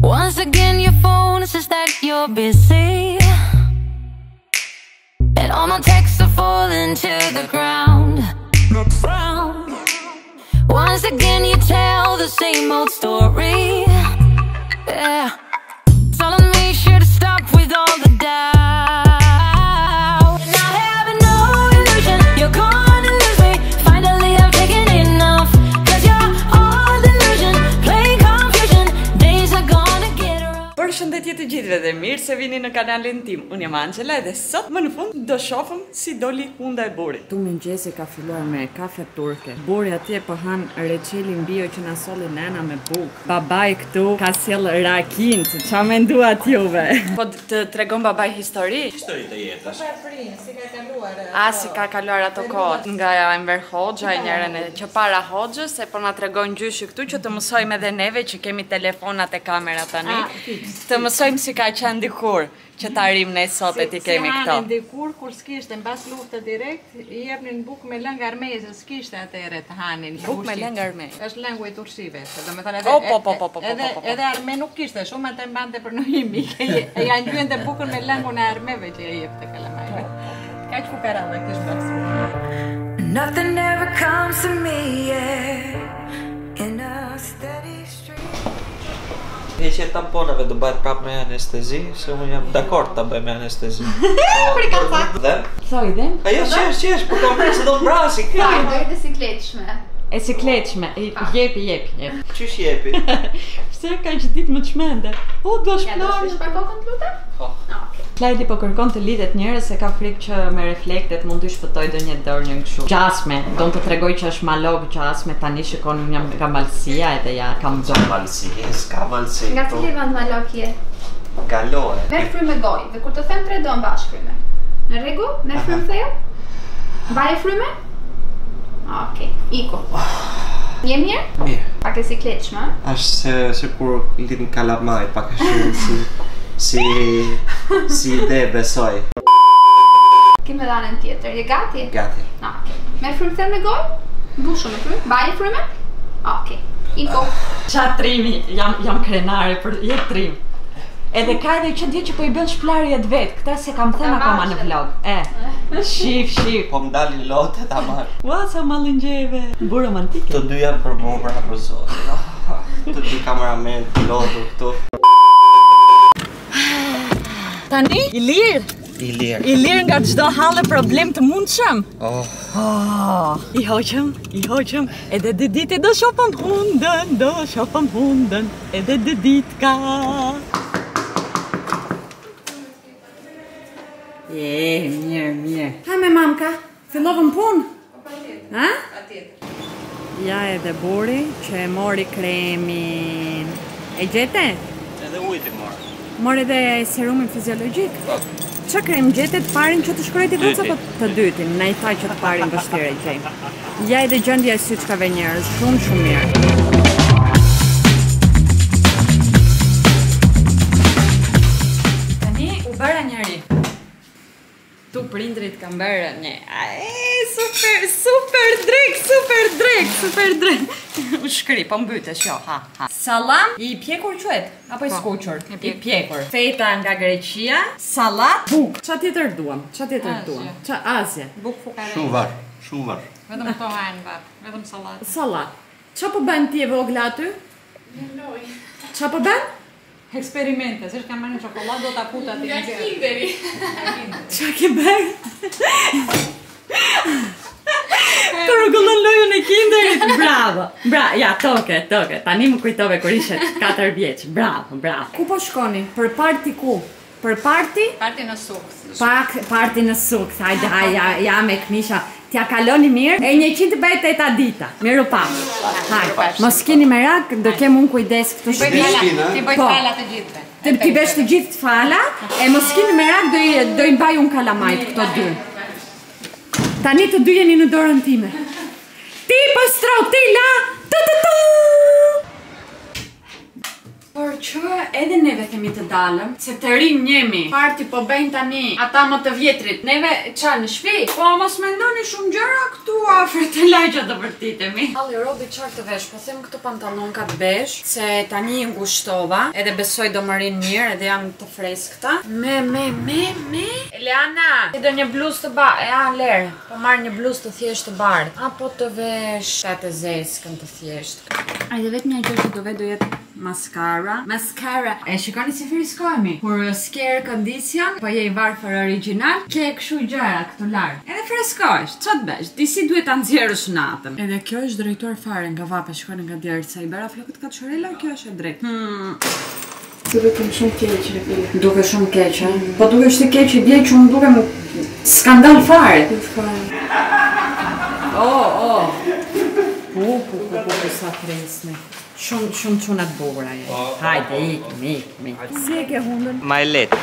Once again your phone says that you're busy, and all my texts are falling to the ground. Once again you tell the same old story. Yeah, telling me should stop with all the doubt. And I have no illusion you're gonna lose me. Finally I've taken enough, 'cause you're all delusion, playing confusion. Days are gonna get rough. Përshëndetje të gjithëve dhe mirë se vini në kanalin tim. Unë jam Angela dhe sot më në fund do shohim si doli hunda e burit. Tu mëngjesi ka filluar me kafe turke. Buri atje po han reçelin bio që na solli nena me bukë. Babai këtu ka sjell rakin. Ç'a menduat juve? Po të tregon babai histori? Histori të jetës. Si ka kaluar? Si ka kaluar ato kohët nga Enver Hoxha e njërën që para Hoxhës, se po na tregon gjyshi këtu që të mësojmë edhe neve që kemi telefonat e kamera tani. Të mësojmë si ka qenë dikur që ta arrim ne sot e ti kemi këto. Si hanin dikur kur s'kishte mbas lufte direkt, i jepnin bukë me lëng armeze, s'kishte atëherë të hanin. Bukë me lëng armeze. Është lëngu i turqive. Edhe arme nuk kishte, shumë atë mbante për në himi. Ja ngjyente bukën me lëngun e armeve që ja jepte kalamajve. Kaq fukaralla kish bas. Nothing ever comes to me, yeah, in a steady stream. Heqja e tamponave do bëhet prapë me anestezi, se unë jam dakord ta bëj me anestezi. Dhe? Thoj dhe? Ajo qesh, po kam se do mbrasi. Do e sikletshme. E sikletshme, jepi. Qysh jepi? Pse ka që ditë më të shmende? O, do Ja, do shpish pa kokën të lutem? Po. Klajdi po kërkon të lidhet njerëz se ka frikë që me reflektet mund të shpëtoj do një dorë një kështu. Gjasme, do të tregoj që është malog gjasme, tani shikon unë jam nga Malësia edhe ja kam S'ka malësi, s'ka malësi. Nga cili vend malokje? Galohe. Merr frymë me gojë dhe kur të them 3 do mbash frymë. Në rregull? Merr frymë thellë? Mbaje frymë? Okej, iko. Je mirë? Mirë. Pak e sikletshme, ëh? Është se kur lidin kalamaj, pak e shumë si ide besoj. Kemë dhënën tjetër. Je gati? Gati. Okej. Merr frymë thellë me gojë? Mbushu me frymë? Mbaje frymë? Okej. Iko. Qa trimi, jam krenare për jetë trim. Edhe ka edhe që dje që po i bën shplarjet vetë, këta se kam thënë akoma në vlog. Shif. Po më dalin lote ta marr. Ua, sa mallëngjeve. Bu romantike. Të dy janë për mua për zotin. Të dy kameramen, pilotu këtu. Tani, i lirë nga çdo hallë problem të mundshëm. I hoqëm, edhe ditë do shohim hundën, edhe ditka. Mirë. Ha me mamka, fillovëm punë? Ha? Ja edhe buri që e mori kremin. E gjete? Edhe ujtë i marrë. Mori edhe serumin fiziologjik? Qa krem gjetet parin që të shkrojti vëtë apo të dytin? Na i thaj që të parin vështire gjejmë. Ja edhe gjendja e syçkave njerëz, shumë mirë. Tani u bëra njëri. Tu prindrit kam bërë një. Super drek. U shkri, po mbytesh, jo, ha. Salam i pjekur quhet apo i skuqur? I pjekur. Feta nga Greqia, sallat, buk. Qa tjetër duam? Qa Azje? Bukë fukare. Shumë var. Vetëm këto hajnë vat, vetëm sallat. Sallat. Qa po bën ti e vogla aty? Loj. Qa po bën? Eksperimente, se shka marrë në çokoladë do ta kuta ti. Nga kinderi. Qa ke bën? Të rregullon lojën e kinderit, bravo. Ja, toke. Tani më kujtove kur ishe 4 vjeç. Bravo. Ku po shkoni? Për parti ku? Për parti? Parti në suks. Parti në suks. Hajde, ja me këmisha. T'ja kaloni mirë, e 128 dita. Miru pa. Hajde, mos keni merak, do kem unë kujdes këtu shtëpi. Ti bëj fala të gjithëve. Ti besh të gjithë fala, e mos keni merak, do i mbaj unë kalamajt këto dy. Tani të dy jeni në dorën time. Ti po strotila! Por që edhe neve kemi të dalëm, se të rinj jemi. Parti po bëjnë tani ata më të vjetrit. Neve qa në shpi? Po mos mendoni shumë gjëra këtu afër të lagja të vërtitemi. Halli robi çfarë të vesh, po them këto pantallonkat besh, se tani i ngushtova, edhe besoj do më rinë mirë, edhe janë të freskëta. Me. Eliana, ti do një bluzë të lerë, po marr një bluzë të thjeshtë të bardhë. Apo të vesh të zeskën të thjeshtë. Ajde vetë një gjë që do vetë do jetë maskara. E shikoni si friskohemi. Kur s'ke air condition, po je i varfër original, ke kështu gjëra këtu larg. Edhe freskohesh, ç'të bësh? Disi duhet ta nxjerrësh natën. Edhe kjo është drejtuar fare nga vape, shikoni nga djersa i bëra flokët kaçorela, kjo është e drejtë. Duke shumë keq, Duke shumë keq, po duke është keq i dje që unë duke skandal fare. Sa fresme. Shumë çunat bukura je. Hajde, ikim. Si e ke hundën? Ma e lehtë.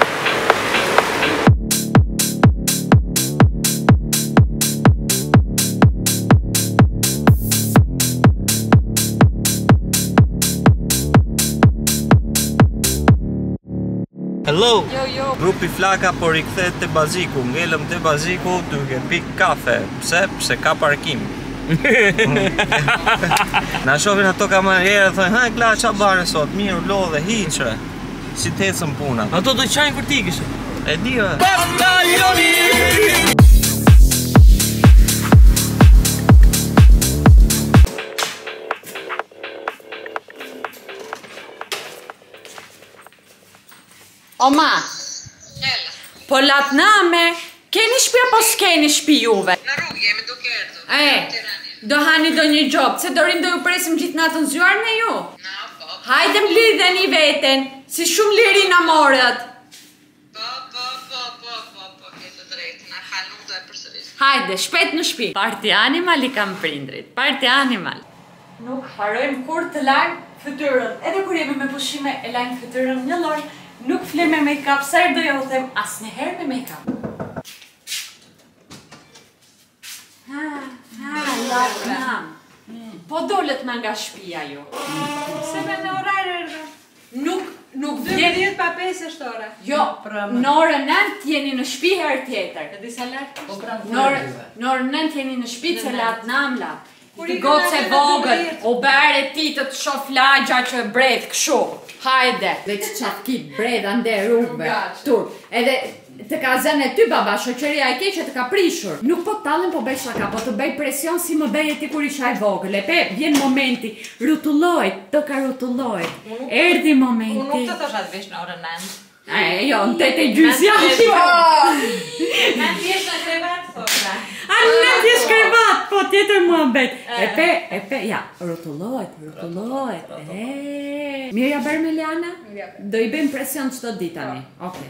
Hello! Jo. Grupi Flaka po rikthehet te Baziku. Ngelëm te Baziku duke pik kafe. Pse? Pse ka parkim. Na shohin ato kamerierë, thonë, ha, Kla, qa bare sot, mirë, lodhe, hiqre. Si t'ecën puna. Ato do qajnë kur ti kishë. E di, Oma! Po latname, keni shpi apo s'keni shpi juve? Në rrugë jemi duke erdhur. Do hani do një gjop, se dorim do ju presim gjithë natën zjuar në ju? Po. Hajde mblidheni veten, si shumë liri na morët. Po, ke të drejtë, na fal, nuk do e përsëris. Hajde, shpejt në shpi. Parti animal i kam prindrit, parti animal. Nuk harojmë kur të lajmë fytyrën, edhe kur jemi me pushime e lajmë fytyrën një loj, nuk fle me make-up, sa do jo them asnjëherë me make-up. Po dolet me nga shpia ju. Se me në orarë Nuk vjen 12 pa 5 është ora. Jo, në orën 9 jeni në shtëpi herë tjetër. E di sa lart? Në orën 9 jeni në shtëpi se lat namla. Ti goce vogël, o bere ti të shoh lagja që bret kështu. Hajde, veç çafkit bret ande rrugëve. Tur. Edhe të ka zënë ty baba, shoqëria e keqe të ka prishur. Nuk po tallen po bëj shaka, po të bëj presion si më bëje ti kur isha e vogël. E pe, vjen momenti, rrotullohet, të ka rrotullohet. Erdhi momenti. Unë nuk të thosha të vesh në orën 9. Jo, në 8:30 jam. Në t'jesh në krevat, thosha. Në t'jesh krevat, po tjetër muhabet. E pe, ja, rrotullohet. Mirja bërë me Liana? Do i bëjmë presion çdo ditë tani. Okej.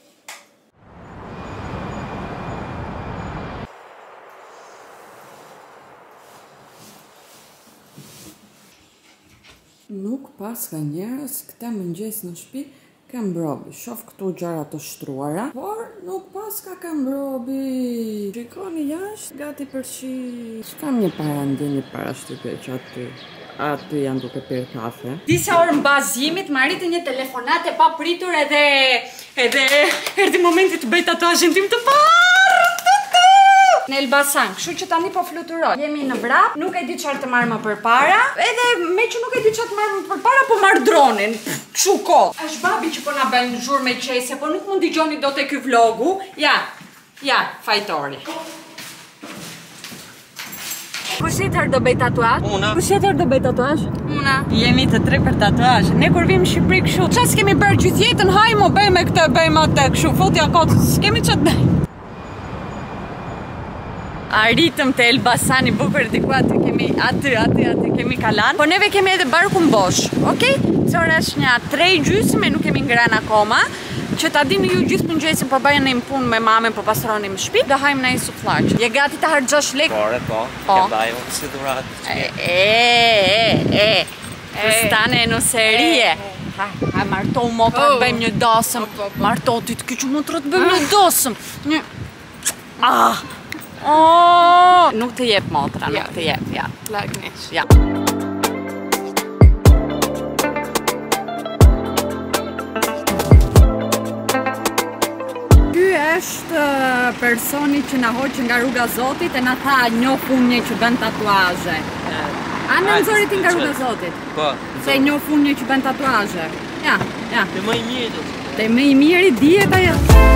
Nuk pas ka njerës këta mëngjes në shtëpi ka mbrobi. Shof këtu gjëra të shtruara, por nuk pas ka mbrobi. Shikoni jashtë, gati për shi. S'kam një parandini para shtypje që aty janë duke pirë kafe. Disa orë mbazimit më arriti një telefonat e papritur edhe erdhi momenti të bëj tatuazhin tim të parë. Në Elbasan, kështu që tani po fluturoj. Jemi në vrap, nuk e di çfarë të marr më përpara, edhe me që nuk e di çfarë të marr më përpara, po marr dronin. Kështu kot. Është babi që po na bën zhurmë me qese, po nuk mund dëgjoni dot e ky vlogu. Ja, fajtori. Kush tjetër do bëj tatuazh? Una. Kush tjetër do bëj tatuazh? Una. Jemi të tre për tatuazh. Ne kur vim në Shqipëri kështu, çfarë s'kemi bërë gjithë jetën, hajmo bëjmë këtë, bëjmë atë, kështu futja kot, s'kemi ç'të bëj. Arritëm të Elbasani bukur diku aty kemi kalan. Po neve kemi edhe barkun bosh, okej? Ora është një 3:30 e nuk kemi ngrënë akoma. Që ta dini ju gjithë mëngjesin po bëjnë një punë me mamën, po pastronim shtëpi, do hajmë në një sufllaq. Je gati të harxhosh lekë? Po. Ke baju si dhuratë. Stane në serie. Ha marto motra të bëjmë një dasëm. Marto ti të kyçu motra të bëjmë një dasëm. Nuk të jep motra, nuk të jep, ja. Lagnesh. Ja. është personi që na hoqë nga rruga Zotit e na tha njoh unë që bën tatuazhe. A në nëzori ti nga rruga Zotit? Po. Se njoh unë që bën tatuazhe. Ja. Te më i mirë do. Te më i miri dihet ajo.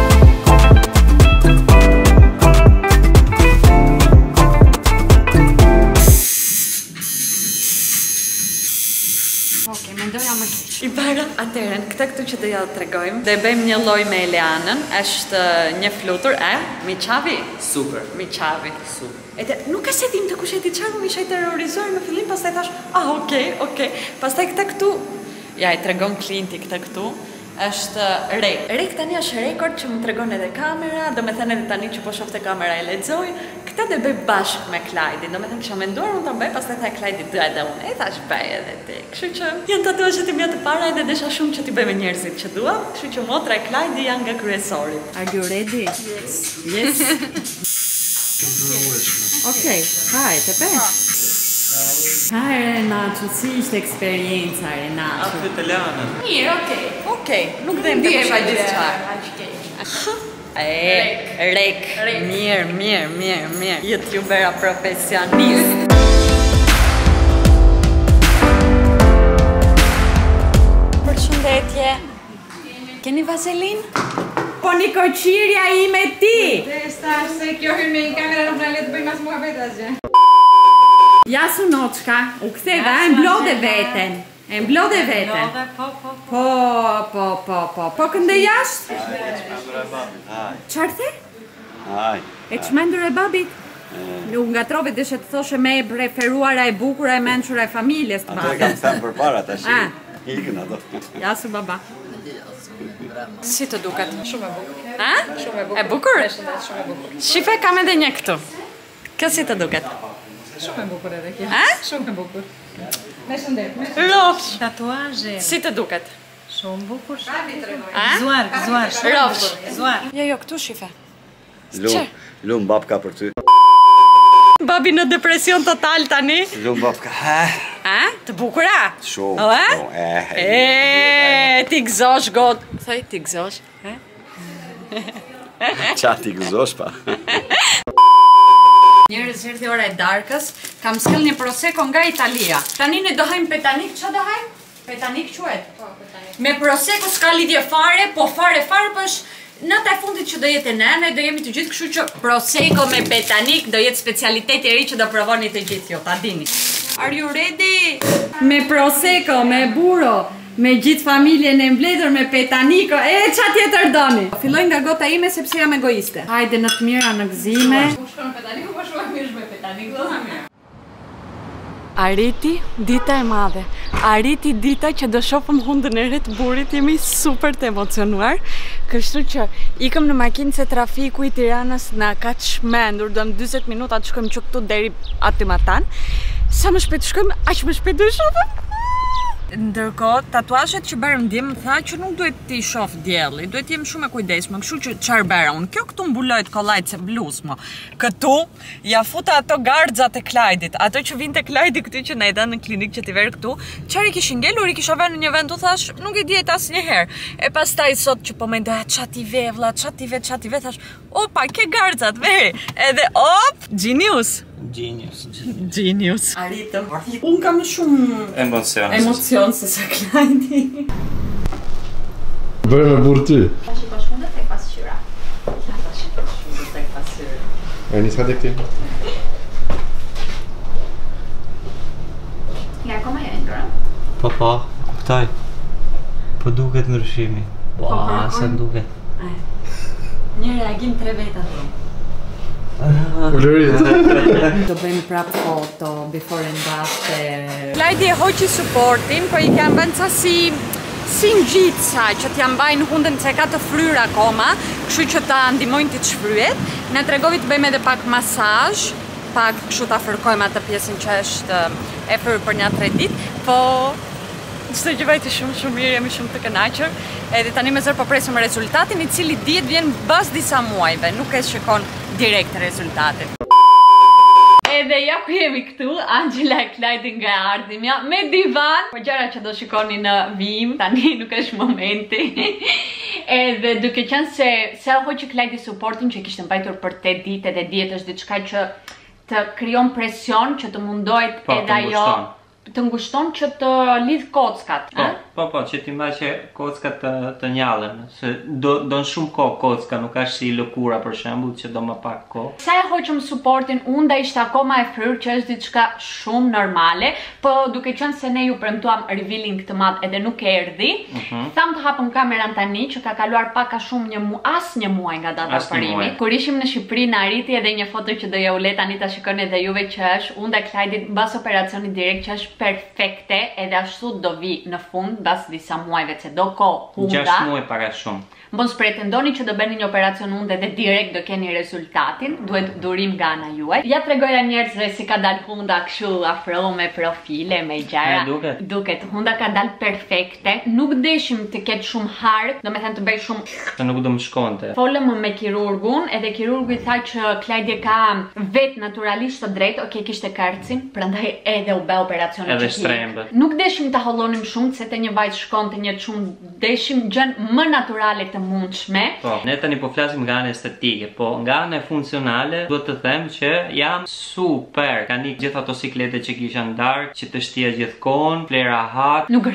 Okej, mendoja më keq. I para, atëherë, këta këtu që do ja tregojmë, dhe bëjmë një lloj me Elianën, është një flutur, miçavi. Super. Miçavi. Super. Edhe nuk e se dim të kush e ti çfarë më ishte terrorizuar në fillim, pastaj thash, okej. Pastaj këta këtu, ja i tregon Klinti këta këtu, është rek. Rek tani është rekord që më tregon edhe kamera, do me thënë edhe tani që po shofte kamera e lexoj, këta dhe bëj bashkë me Klajdin, do me thënë kisha menduar unë të bëj, pastaj tha Klajdi do edhe unë, e thash bëj edhe ti. Kështu që janë tatuazhet e mia të para edhe desha shumë që t'i bëj me njerëzit që dua, kështu që motra e Klajdi janë nga kryesori. Are you ready? Yes. Okej, hajde, pe. Hajde, Renato, si ishte eksperienca, Renato? Atë të Elianën. Mirë, Okej, nuk dhe më të kusha gjithë qarë. Rek. Mirë. YouTubera profesionist. Përshëndetje. Keni vazelin? Po një koqirja i me ti! Stash se kjo hyn me një kamera nuk na le të bëjmë as muhabet asgjë. Ja su noçka, u ktheva, e mblodhe veten. Po kënde jashtë? Qarë the? E çmendur e babit? Nuk nga trove deshe të thoshe me e preferuara e bukura e mençura e familjes të Ato e kam thënë për para tash. Ikën ato. Ja su baba. Si të duket? Shumë e bukur. Shumë e bukur. E bukur? Shumë e bukur. Shife kam edhe një këtu. Kjo si të duket? Shumë e bukur edhe kjo. Shumë e bukur. Me shëndet. Rofsh. Tatuazhe. Si të duket? Shumë bukur. Zuar. Rofsh. Zuar. Jo, këtu shife. Lum babka për ty. Babi në depresion total tani. Lum babka. Të bukura? Shumë. Ti gëzosh god. Thaj, ti gëzosh. Qa ti gëzosh pa. Njerëz erdhi ora e darkës, kam skell një prosecco nga Italia. Tani ne do hajmë petanik, çfarë do hajmë? Petanik quhet? Po, petanik. Me prosecco s'ka lidhje fare, po fare po është nata e fundit që do jetë nëna, do jemi të gjithë, kështu që prosecco me petanik do jetë specialiteti i ri që do provoni të gjithë ju, ta dini. Are you ready? Me prosecco, me burro, me gjithë familjen e mbledhur me petaniko, qa tjetër doni? Filloj nga gota ime sepse jam egoiste. Hajde në të mira në gëzime. Shkon petaniku, po shumë mirë me petaniku, do mirë. Arriti dita e madhe. Arriti dita që do shohim hundën e re të burrit, jemi super të emocionuar. Kështu që ikëm në makinë se trafiku i Tiranës na ka çmendur, do në 40 minuta të shkojmë që këtu deri aty matan. Sa më shpejt shkojmë, aq më shpejt do shohim. Ndërkohë, tatuazhet që bërëm dje më tha që nuk duhet t'i shoh dielli, duhet jem shumë e kujdesshme, kështu që çfarë bëra unë? Kjo këtu mbulojt kollajt se bluzë më. Këtu ja futa ato garxat e Klajdit, ato që vinte Klajdi këtu që na i dhanë në klinikë që t'i verë këtu. Çfarë i kishin ngelur, i kisha vënë në një vend, u thash, nuk e diet asnjëherë. E pastaj sot që po mendoja çati ve vlla, çati ve, thash, opa, ke garxat ve. Edhe genius. Arritëm. Unë kam shumë emocion se sa Klajdi. Bëjmë me burë ty. Tashi po shkon tek pasqyra. E njësë të këti. Ja, koma jo ndërë. Po, kuptoj. Po duket ndryshimi. Se duket. Një reagim 3 veta të. Ulërit. Do bëjmë prap foto, before and after. Klajdi e hoqi supportin, po i kanë vënë ca si ngjitsa që t'ja mbajnë hundën se ka të fryrë akoma, kështu që ta ndihmojnë ti të shfryhet. Na tregovi të bëjmë edhe pak masazh, pak kështu ta fërkojmë atë pjesën që është e fryrë për një 3 ditë, po çdo gjë vajte shumë mirë, jemi shumë të kënaqur. Edhe tani me zër po presim rezultatin, i cili dihet vjen pas disa muajve, nuk e shikon direkt rezultatin. Edhe ja ku jemi këtu, Angela e Klajdi nga ardhimja, me divan, po gjëra që do shikoni në vijim, tani nuk është momenti. Edhe duke qenë se hoqi Klajdi supportin që kishte mbajtur për 8 ditë dhe dihet është diçka që të krijon presion që të mundohet edhe ajo të ngushton që të lidh kockat. Po, që ti mbaj që kockat të njallen, se do në shumë kohë kocka, nuk është si lëkura për shembull që do më pak kohë. Sa e hoqëm supportin, unda ishte akoma e fryrë që është diçka shumë normale, po duke qenë se ne ju premtuam revealing të madh edhe nuk erdhi, tham të hapëm kameran tani që ka kaluar pak a shumë një muaj nga data parimi. Kur ishim në Shqipëri na arriti edhe një foto që do ja u le tani ta shikoni edhe juve që është unda e Klajdit mbas operacionit direkt që është perfekte edhe ashtu do vi në fund bas disa muajve që do ko hunda. 6 muaj para shumë. Mos pretendoni që do bëni një operacion hunde dhe direkt do keni rezultatin, duhet durim nga ana juaj. Ja tregoja njerëzve si ka dal hunda kështu afro me profile, me gjëra. Duket hunda ka dal perfekte, nuk deshim të ketë shumë hark, domethënë të bëj shumë se nuk do më shkonte. Folëm me kirurgun, edhe kirurgu i tha që Klajdi ka vet naturalisht të drejtë, kishte karcin, prandaj edhe u bë operacioni edhe shtrembë. Nuk deshim ta hollonim shumë se te një vajzë shkonte një çum, deshim gjën më naturale të mundshme. Po, ne tani po flasim nga ana estetike, po nga ana funksionale duhet të them që jam super. Ka një gjithë ato siklete që kisha ndarë, që të shtia gjithkohon, flera hat, nuk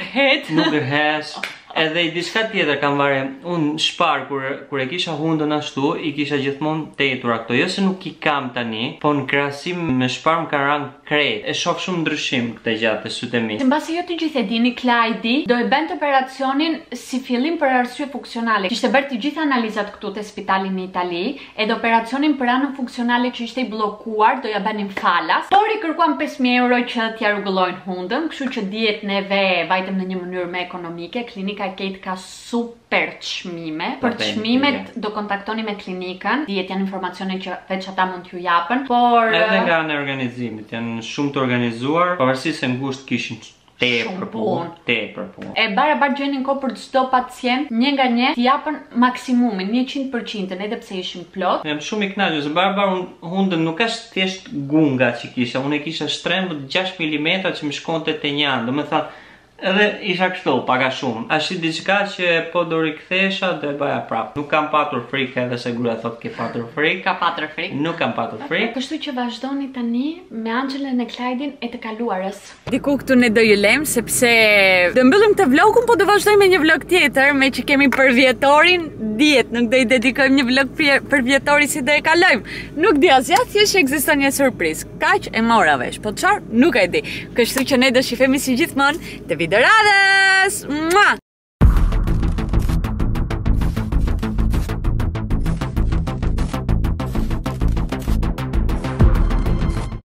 rrhes. Edhe i diçka tjetër kam vare, unë shpar kur e kisha hundën ashtu, i kisha gjithmonë tetur këto, jo se nuk i kam tani, po në krahasim me shpar më ka rënë krejt. E shoh shumë ndryshim këtë gjatë të sytë mi. Mbasi jo të gjithë e dini, Klajdi do e bënte operacionin si fillim për arsye funksionale. Kishte bërë të gjitha analizat këtu te spitali në Itali, edhe operacionin për anën funksionale që ishte i bllokuar do ja bënin falas. Por i kërkuan 5.000 euro që t'ja rregullojnë hundën, kështu që dihet neve vajtem në një mënyrë më ekonomike. Klinika e Kate ka super çmime. Për çmimet do kontaktoni me klinikën. Dihet janë informacione që veç ata mund t'ju japën, por edhe nga ana e organizimit janë shumë të organizuar, pavarësisht se ngushtë kishin tepër punë. E barabar gjenin kohë për çdo pacient, një nga një t'i japën maksimumin 100%, edhe pse ishin plot. Jam shumë i kënaqur se barabar hundën nuk është thjesht gunga që kisha, unë kisha shtrembët 6 mm që më shkonte te një anë, domethënë edhe isha kështu, paga shumë. Ashtë diçka që po do rikthesha dhe bëja prap. Nuk kam patur frikë edhe se gruaja thotë ke patur frikë. Ka patur frikë? Nuk kam patur frikë. Kështu që vazhdoni tani me Angelën e Klajdin e të kaluarës. Diku këtu ne do ju lem sepse do mbyllim të vlogun, po do vazhdojmë me një vlog tjetër, me që kemi për vjetorin, dihet, nuk do i dedikojmë një vlog për vjetorin si do e kalojmë. Nuk di asgjë, thjesht ekziston një surprizë. Kaq e mora vesh, po çfarë nuk e di. Kështu që ne do shifemi si gjithmonë te Videoradhës.